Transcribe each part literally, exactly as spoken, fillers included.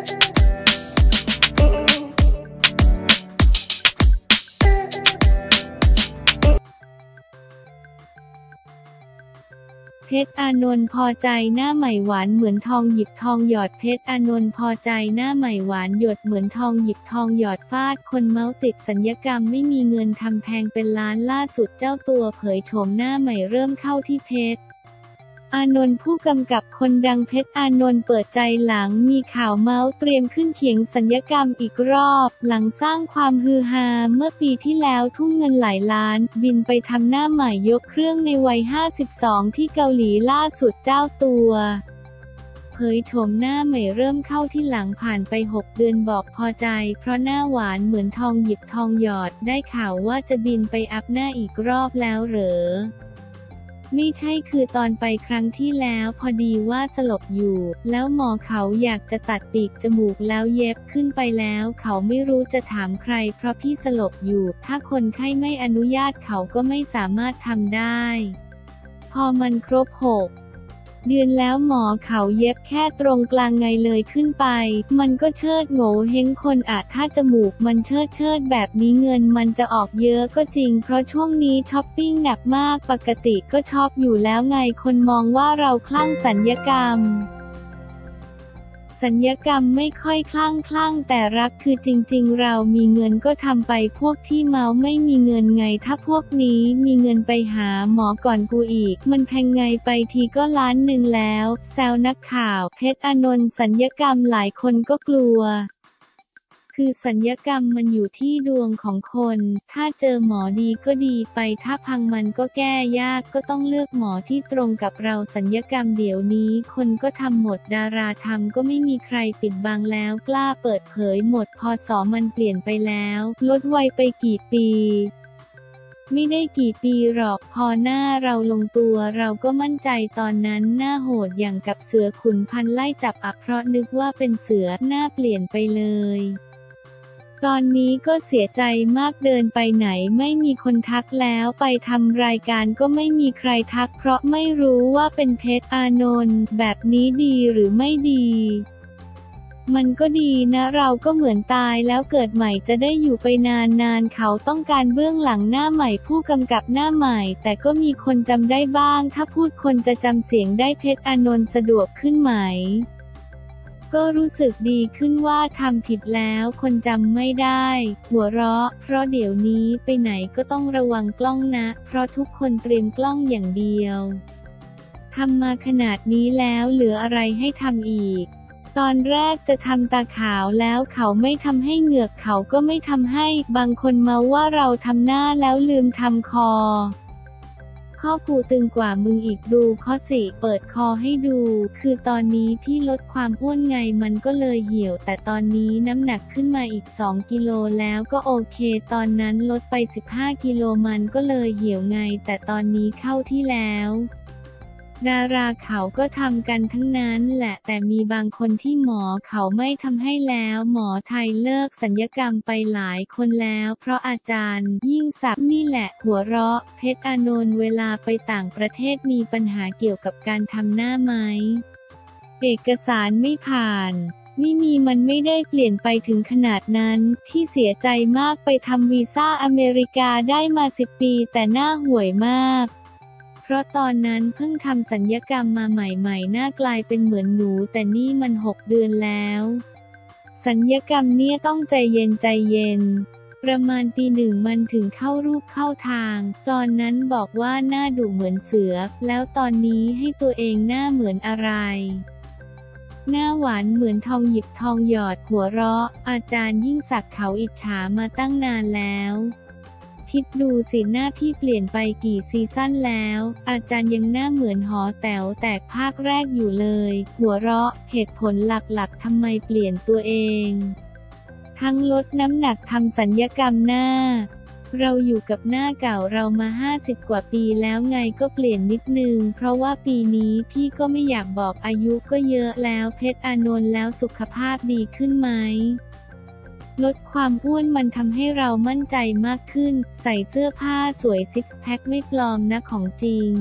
เพชรอานนท์พอใจหน้าใหม่หวานเหมือนทองหยิบทองหยอดเพชรอานนท์พอใจหน้าใหม่หวานหยดเหมือนทองหยิบทองหยอดฟาดคนเมาติดสัญญกรรมไม่มีเงินทำแพงเป็นล้านล่าสุดเจ้าตัวเผยโฉมหน้าใหม่เริ่มเข้าที่เพชรอานนท์ผู้กำกับคนดังเพชรอานนท์เปิดใจหลังมีข่าวเมาส์เตรียมขึ้นเขียงสัญญกรรมอีกรอบหลังสร้างความฮือฮาเมื่อปีที่แล้วทุ่มเงินหลายล้านบินไปทำหน้าใหม่ยกเครื่องในวัยห้าสิบสองที่เกาหลีล่าสุดเจ้าตัวเผยโฉมหน้าใหม่เริ่มเข้าที่หลังผ่านไปหกเดือนบอกพอใจเพราะหน้าหวานเหมือนทองหยิบทองหยอดได้ข่าวว่าจะบินไปอัพหน้าอีกรอบแล้วเหรอไม่ใช่คือตอนไปครั้งที่แล้วพอดีว่าสลบอยู่แล้วหมอเขาอยากจะตัดปีกจมูกแล้วเย็บขึ้นไปแล้วเขาไม่รู้จะถามใครเพราะพี่สลบอยู่ถ้าคนไข้ไม่อนุญาตเขาก็ไม่สามารถทำได้พอมันครบหกเดือนแล้วหมอเขาเย็บแค่ตรงกลางไงเลยขึ้นไปมันก็เชิดโง่เฮงคนอะถ้าจมูกมันเชิดเชิดแบบนี้เงินมันจะออกเยอะก็จริงเพราะช่วงนี้ช้อปปิ้งหนักมากปกติก็ชอบอยู่แล้วไงคนมองว่าเราคลั่งสัญญกรรมสัญญกรรมไม่ค่อยคลั่งคลั่งแต่รักคือจริงๆเรามีเงินก็ทำไปพวกที่เมาไม่มีเงินไงถ้าพวกนี้มีเงินไปหาหมอก่อนกูอีกมันแพงไงไปทีก็ล้านหนึ่งแล้วแซวนักข่าวเพชรอานนท์สัญญกรรมหลายคนก็กลัวคือสัญญกรรมมันอยู่ที่ดวงของคนถ้าเจอหมอดีก็ดีไปถ้าพังมันก็แก้ยากก็ต้องเลือกหมอที่ตรงกับเราสัญญกรรมเดี๋ยวนี้คนก็ทำหมดดาราทำก็ไม่มีใครปิดบังแล้วกล้าเปิดเผยหมดพศมันเปลี่ยนไปแล้วลดวัยไปกี่ปีไม่ได้กี่ปีหรอกพอหน้าเราลงตัวเราก็มั่นใจตอนนั้นหน้าโหดอย่างกับเสือขุนพันไล่จับอับเพราะนึกว่าเป็นเสือหน้าเปลี่ยนไปเลยตอนนี้ก็เสียใจมากเดินไปไหนไม่มีคนทักแล้วไปทำรายการก็ไม่มีใครทักเพราะไม่รู้ว่าเป็นเพชรอานนท์แบบนี้ดีหรือไม่ดีมันก็ดีนะเราก็เหมือนตายแล้วเกิดใหม่จะได้อยู่ไปนานๆเขาต้องการเบื้องหลังหน้าใหม่ผู้กำกับหน้าใหม่แต่ก็มีคนจำได้บ้างถ้าพูดคนจะจำเสียงได้เพชรอานนท์สะดวกขึ้นไหมก็รู้สึกดีขึ้นว่าทำผิดแล้วคนจำไม่ได้หัวเราะเพราะเดี๋ยวนี้ไปไหนก็ต้องระวังกล้องนะเพราะทุกคนเตรียมกล้องอย่างเดียวทำมาขนาดนี้แล้วเหลืออะไรให้ทำอีกตอนแรกจะทำตาขาวแล้วเขาไม่ทำให้เหงือกเขาก็ไม่ทำให้บางคนเมาว่าเราทำหน้าแล้วลืมทำคอข้อกูตึงกว่ามึงอีกดูข้อสี่เปิดคอให้ดูคือตอนนี้พี่ลดความอ้วนไงมันก็เลยเหี่ยวแต่ตอนนี้น้ำหนักขึ้นมาอีกสองกิโลแล้วก็โอเคตอนนั้นลดไปสิบห้ากิโลมันก็เลยเหี่ยวไงแต่ตอนนี้เข้าที่แล้วดาราเขาก็ทำกันทั้งนั้นแหละแต่มีบางคนที่หมอเขาไม่ทำให้แล้วหมอไทยเลิกศัลยกรรมไปหลายคนแล้วเพราะอาจารย์ยิ่งศักดิ์นี่แหละหัวเราะเพชรอานนท์เวลาไปต่างประเทศมีปัญหาเกี่ยวกับการทำหน้าไหมเอกสารไม่ผ่านไม่มีมันไม่ได้เปลี่ยนไปถึงขนาดนั้นที่เสียใจมากไปทำวีซ่าอเมริกาได้มาสิบปีแต่หน้าห่วยมากเพราะตอนนั้นเพิ่งทำศัลยกรรมมาใหม่ๆหน้ากลายเป็นเหมือนหนูแต่นี่มันหกเดือนแล้วศัลยกรรมเนี่ยต้องใจเย็นใจเย็นประมาณปีหนึ่งมันถึงเข้ารูปเข้าทางตอนนั้นบอกว่าหน้าดุเหมือนเสือแล้วตอนนี้ให้ตัวเองหน้าเหมือนอะไรหน้าหวานเหมือนทองหยิบทองหยอดหัวเราะอาจารย์ยิ่งศักดิ์เขาอิจฉามาตั้งนานแล้วคิดดูสิหน้าพี่เปลี่ยนไปกี่ซีซั่นแล้วอาจารย์ยังหน้าเหมือนหอแต๋วแตกภาคแรกอยู่เลยหัวเราะเหตุผลหลักๆทำไมเปลี่ยนตัวเองทั้งลดน้ำหนักทำศัลยกรรมหน้าเราอยู่กับหน้าเก่าเรามาห้าสิบกว่าปีแล้วไงก็เปลี่ยนนิดนึงเพราะว่าปีนี้พี่ก็ไม่อยากบอกอายุก็เยอะแล้วเพชรอานนท์แล้วสุขภาพดีขึ้นไหมลดความอ้วนมันทำให้เรามั่นใจมากขึ้นใส่เสื้อผ้าสวยซิกแพคไม่ปลอมนะของจริง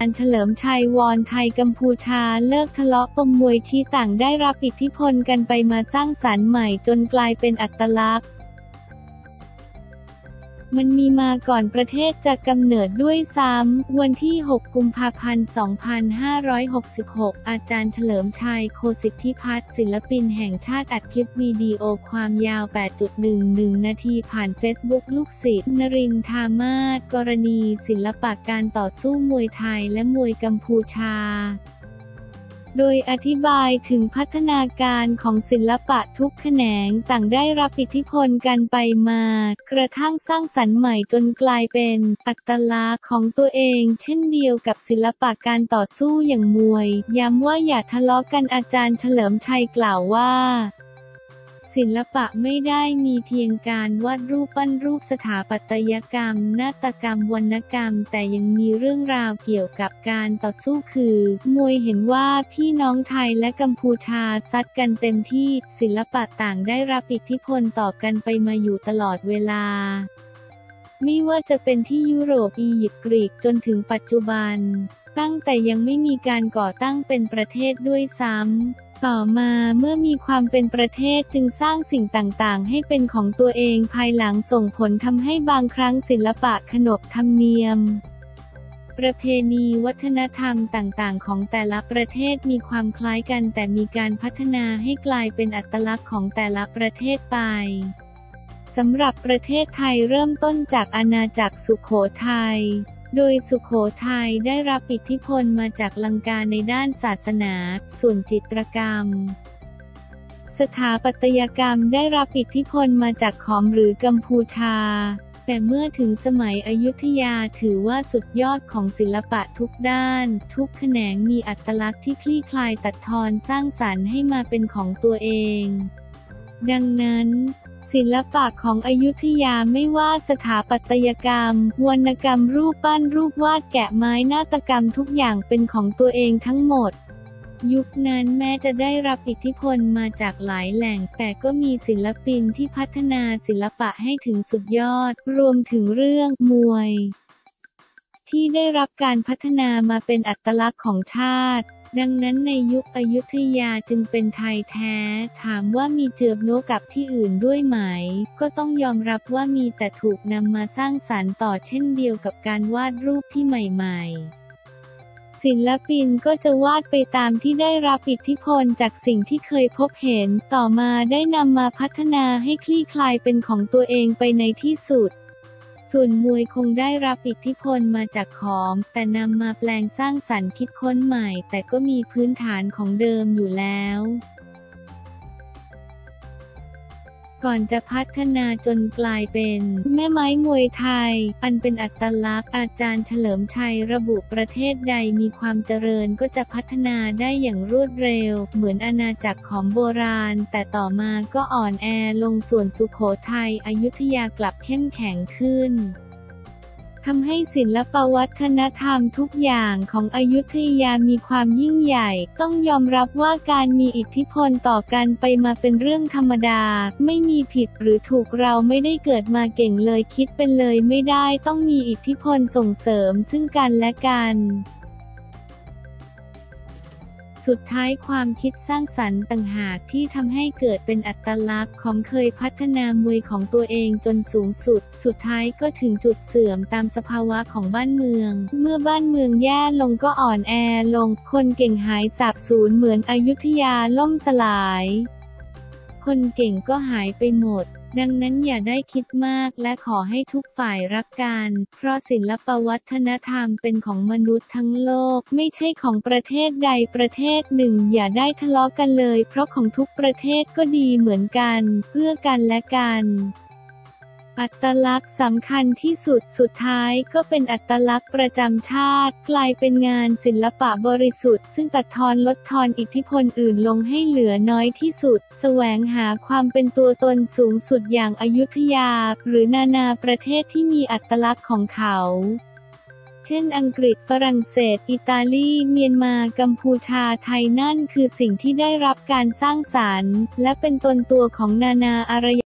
ารย์เฉลิมชัยวอนไทยกัมพูชาเลิกทะเลาะปมมวยชี้ต่างได้รับอิทธิพลกันไปมาสร้างสรรค์ใหม่จนกลายเป็นอัตลักษณ์มันมีมาก่อนประเทศจะกำเนิดด้วยซ้ำวันที่หกกุมภาพันธ์สองพันห้าร้อยหกสิบหกอาจารย์เฉลิมชัยโคสิทธิพัฒน์ศิลปินแห่งชาติอัดคลิปวิดีโอความยาว แปดจุดหนึ่งหนึ่ง นาทีผ่านเฟซบุ๊กลูกศิษย์นรินทร์ ธามาศกรณีศิลปะการต่อสู้มวยไทยและมวยกัมพูชาโดยอธิบายถึงพัฒนาการของศิลปะทุกแขนงต่างได้รับอิทธิพลกันไปมากระทั่งสร้างสรรค์ใหม่จนกลายเป็นอัตลักษณ์ของตัวเองเช่นเดียวกับศิลปะการต่อสู้อย่างมวยย้ำว่าอย่าทะเลาะกันอาจารย์เฉลิมชัยกล่าวว่าศิลปะไม่ได้มีเพียงการวาดรูปปั้นรูปสถาปัตยกรรมนาฏกรรมวรรณกรรมแต่ยังมีเรื่องราวเกี่ยวกับการต่อสู้คือมวยเห็นว่าพี่น้องไทยและกัมพูชาซัดกันเต็มที่ศิลปะต่างได้รับอิทธิพลต่อกันไปมาอยู่ตลอดเวลาไม่ว่าจะเป็นที่ยุโรปอียิปต์กรีกจนถึงปัจจุบันตั้งแต่ยังไม่มีการก่อตั้งเป็นประเทศด้วยซ้ำต่อมาเมื่อมีความเป็นประเทศจึงสร้างสิ่งต่างๆให้เป็นของตัวเองภายหลังส่งผลทำให้บางครั้งศิลปะขนบธรรมเนียมประเพณีวัฒนธรรมต่างๆของแต่ละประเทศมีความคล้ายกันแต่มีการพัฒนาให้กลายเป็นอัตลักษณ์ของแต่ละประเทศไปสำหรับประเทศไทยเริ่มต้นจากอาณาจักรสุโขทัยโดยสุโขทัยได้รับอิทธิพลมาจากลังกาในด้านศาสนาส่วนจิตรกรรมสถาปัตยกรรมได้รับอิทธิพลมาจากขอมหรือกัมพูชาแต่เมื่อถึงสมัยอยุธยาถือว่าสุดยอดของศิลปะทุกด้านทุกแขนงมีอัตลักษณ์ที่คลี่คลายตัดทอนสร้างสรรค์ให้มาเป็นของตัวเองดังนั้นศิลปะของอยุธยาไม่ว่าสถาปัตยกรรมวรรณกรรมรูปปั้นรูปวาดแกะไม้นาฏกรรมทุกอย่างเป็นของตัวเองทั้งหมดยุคนั้นแม้จะได้รับอิทธิพลมาจากหลายแหล่งแต่ก็มีศิลปินที่พัฒนาศิลปะให้ถึงสุดยอดรวมถึงเรื่องมวยที่ได้รับการพัฒนามาเป็นอัตลักษณ์ของชาติดังนั้นในยุคอยุธยาจึงเป็นไทยแท้ถามว่ามีเจือบโน้กับที่อื่นด้วยไหมก็ต้องยอมรับว่ามีแต่ถูกนำมาสร้างสรรค์ต่อเช่นเดียวกับการวาดรูปที่ใหม่ๆศิลปินก็จะวาดไปตามที่ได้รับอิทธิพลจากสิ่งที่เคยพบเห็นต่อมาได้นำมาพัฒนาให้คลี่คลายเป็นของตัวเองไปในที่สุดส่วนมวยคงได้รับอิทธิพลมาจากขอมแต่นำมาแปลงสร้างสรรค์คิดค้นใหม่แต่ก็มีพื้นฐานของเดิมอยู่แล้วก่อนจะพัฒนาจนกลายเป็นแม่ไม้มวยไทยอันเป็นอัตลักษณ์อาจารย์เฉลิมชัยระบุประเทศใดมีความเจริญก็จะพัฒนาได้อย่างรวดเร็วเหมือนอาณาจักรของโบราณแต่ต่อมาก็อ่อนแอลงส่วนสุโขทัยอยุธยากลับเข้มแข็งขึ้นทำให้ศิลปวัฒนธรรมทุกอย่างของอยุธยามีความยิ่งใหญ่ต้องยอมรับว่าการมีอิทธิพลต่อกันไปมาเป็นเรื่องธรรมดาไม่มีผิดหรือถูกเราไม่ได้เกิดมาเก่งเลยคิดเป็นเลยไม่ได้ต้องมีอิทธิพลส่งเสริมซึ่งกันและกันสุดท้ายความคิดสร้างสรรค์ต่างหากที่ทำให้เกิดเป็นอัตลักษณ์ของเคยพัฒนามวยของตัวเองจนสูงสุดสุดท้ายก็ถึงจุดเสื่อมตามสภาวะของบ้านเมืองเมื่อบ้านเมืองแย่ลงก็อ่อนแอลงคนเก่งหายสาบสูญเหมือนอยุธยาล่มสลายคนเก่งก็หายไปหมดดังนั้นอย่าได้คิดมากและขอให้ทุกฝ่ายรักกันเพราะศิลปวัฒนธรรมเป็นของมนุษย์ทั้งโลกไม่ใช่ของประเทศใดประเทศหนึ่งอย่าได้ทะเลาะกันเลยเพราะของทุกประเทศก็ดีเหมือนกันเพื่อกันและกันอัตลักษณ์สำคัญที่สุดสุดท้ายก็เป็นอัตลักษณ์ประจำชาติกลายเป็นงานศิลปะบริสุทธิ์ซึ่งตัดทอนลดทอนอิทธิพลอื่นลงให้เหลือน้อยที่สุดแสวงหาความเป็นตัวตนสูงสุดอย่างอยุธยาหรือนานาประเทศที่มีอัตลักษณ์ของเขาเช่นอังกฤษฝรั่งเศสอิตาลีเมียนมากัมพูชาไทยนั่นคือสิ่งที่ได้รับการสร้างสรรค์และเป็นตนตัวของนานาอารย